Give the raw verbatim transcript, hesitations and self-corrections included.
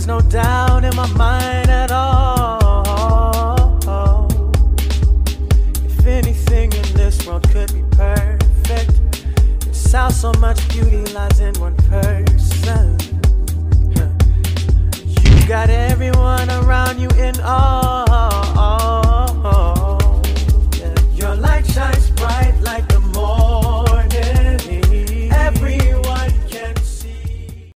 no doubt in my mind at all. If anything in this world could be perfect, it's how so much beauty lies in one person. You got everyone around you in awe.